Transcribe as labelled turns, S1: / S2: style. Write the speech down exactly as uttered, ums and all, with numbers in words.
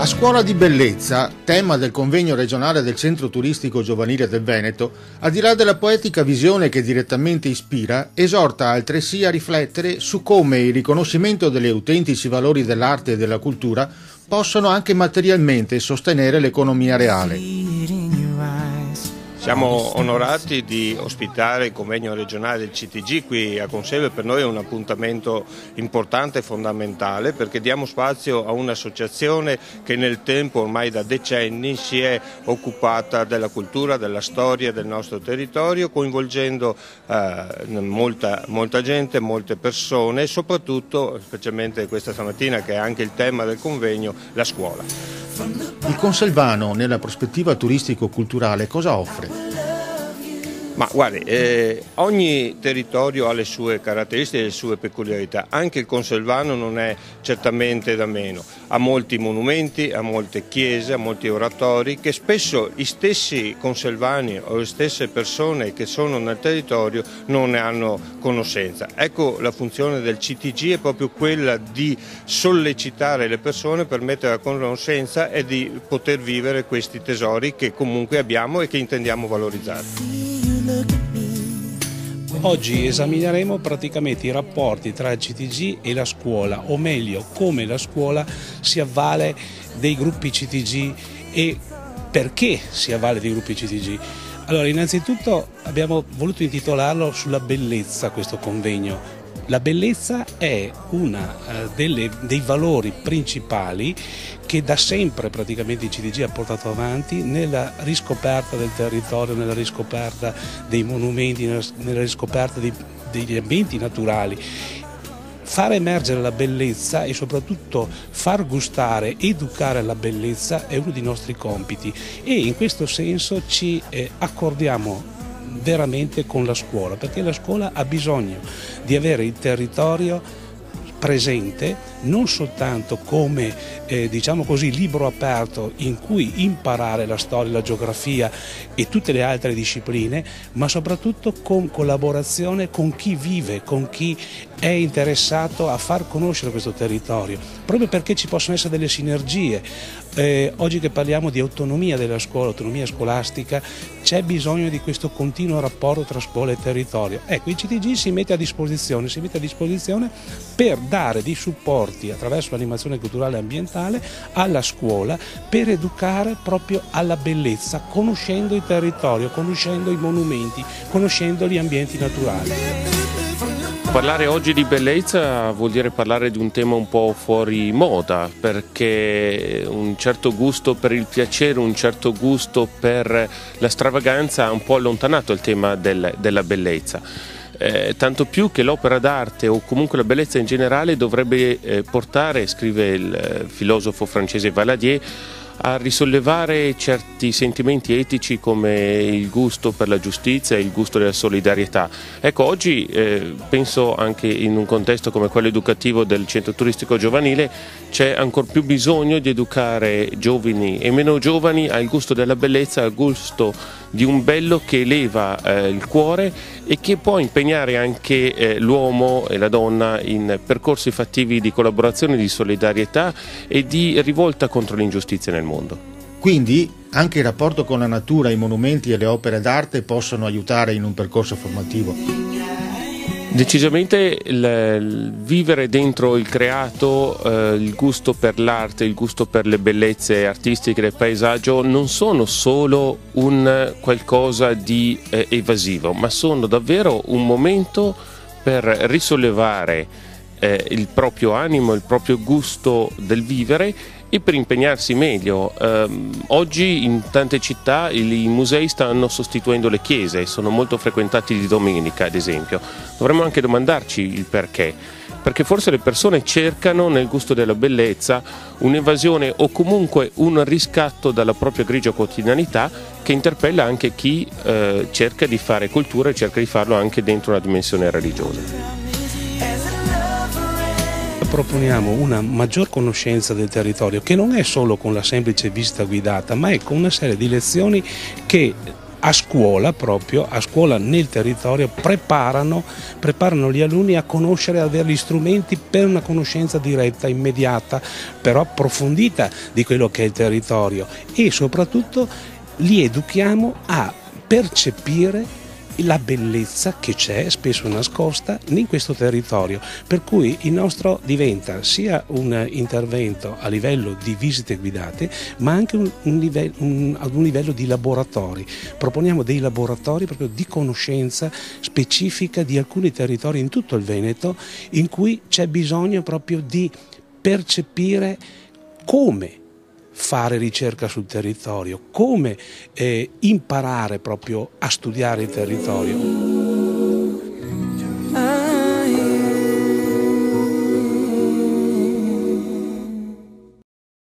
S1: Scuola di bellezza, tema del convegno regionale del Centro Turistico Giovanile del Veneto, al di là della poetica visione che direttamente ispira, esorta altresì a riflettere su come il riconoscimento degli autentici valori dell'arte e della cultura possono anche materialmente sostenere l'economia reale.
S2: Siamo onorati di ospitare il convegno regionale del C T G qui a Conselve. Per noi è un appuntamento importante e fondamentale perché diamo spazio a un'associazione che nel tempo, ormai da decenni, si è occupata della cultura, della storia del nostro territorio, coinvolgendo eh, molta, molta gente, molte persone e soprattutto, specialmente questa stamattina che è anche il tema del convegno, la scuola.
S1: Il Conselvano, nella prospettiva turistico-culturale, cosa offre?
S2: Ma guardi, eh, ogni territorio ha le sue caratteristiche e le sue peculiarità, anche il Conselvano non è certamente da meno, ha molti monumenti, ha molte chiese, ha molti oratori che spesso gli stessi conselvani o le stesse persone che sono nel territorio non ne hanno conoscenza. Ecco, la funzione del C T G è proprio quella di sollecitare le persone per mettere a conoscenza e di poter vivere questi tesori che comunque abbiamo e che intendiamo valorizzare.
S3: Oggi esamineremo praticamente i rapporti tra il C T G e la scuola, o meglio come la scuola si avvale dei gruppi C T G e perché si avvale dei gruppi C T G. Allora, innanzitutto abbiamo voluto intitolarlo sulla bellezza questo convegno. La bellezza è uno uh, dei valori principali che da sempre praticamente il C T G ha portato avanti nella riscoperta del territorio, nella riscoperta dei monumenti, nella, nella riscoperta di, degli ambienti naturali. Far emergere la bellezza e soprattutto far gustare, educare la bellezza è uno dei nostri compiti e in questo senso ci eh, accordiamo veramente con la scuola, perché la scuola ha bisogno di avere il territorio presente non soltanto come eh, diciamo così libro aperto in cui imparare la storia, la geografia e tutte le altre discipline, ma soprattutto con collaborazione con chi vive, con chi è interessato a far conoscere questo territorio, proprio perché ci possono essere delle sinergie. Eh, oggi che parliamo di autonomia della scuola, autonomia scolastica, c'è bisogno di questo continuo rapporto tra scuola e territorio. Ecco, il C T G si mette a disposizione, si mette a disposizione per dare dei supporti attraverso l'animazione culturale e ambientale alla scuola per educare proprio alla bellezza, conoscendo il territorio, conoscendo i monumenti, conoscendo gli ambienti naturali.
S4: Parlare oggi di bellezza vuol dire parlare di un tema un po' fuori moda, perché un certo gusto per il piacere, un certo gusto per la stravaganza ha un po' allontanato il tema del, della bellezza. Eh, tanto più che l'opera d'arte o comunque la bellezza in generale dovrebbe eh, portare, scrive il eh, filosofo francese Valadier, a risollevare certi sentimenti etici come il gusto per la giustizia e il gusto della solidarietà. Ecco, oggi eh, penso anche in un contesto come quello educativo del Centro Turistico Giovanile c'è ancor più bisogno di educare giovani e meno giovani al gusto della bellezza, al gusto di un bello che eleva eh, il cuore e che può impegnare anche eh, l'uomo e la donna in percorsi fattivi di collaborazione, di solidarietà e di rivolta contro l'ingiustizia nel mondo.
S1: Quindi anche il rapporto con la natura, i monumenti e le opere d'arte possono aiutare in un percorso formativo?
S4: Decisamente il, il vivere dentro il creato, eh, il gusto per l'arte, il gusto per le bellezze artistiche del paesaggio non sono solo un qualcosa di eh, evasivo, ma sono davvero un momento per risollevare eh, il proprio animo, il proprio gusto del vivere e per impegnarsi meglio. Eh, oggi in tante città i, i musei stanno sostituendo le chiese, sono molto frequentati di domenica ad esempio. Dovremmo anche domandarci il perché, perché forse le persone cercano nel gusto della bellezza un'evasione o comunque un riscatto dalla propria grigia quotidianità che interpella anche chi eh, cerca di fare cultura e cerca di farlo anche dentro una dimensione religiosa.
S3: Proponiamo una maggior conoscenza del territorio che non è solo con la semplice visita guidata, ma è con una serie di lezioni che a scuola proprio, a scuola nel territorio, preparano, preparano gli alunni a conoscere, ad avere gli strumenti per una conoscenza diretta, immediata, però approfondita di quello che è il territorio, e soprattutto li educhiamo a percepire la bellezza che c'è, spesso nascosta, in questo territorio, per cui il nostro diventa sia un intervento a livello di visite guidate, ma anche un, un livello, un, ad un livello di laboratori. Proponiamo dei laboratori proprio di conoscenza specifica di alcuni territori in tutto il Veneto, in cui c'è bisogno proprio di percepire come fare ricerca sul territorio, come eh, imparare proprio a studiare il territorio.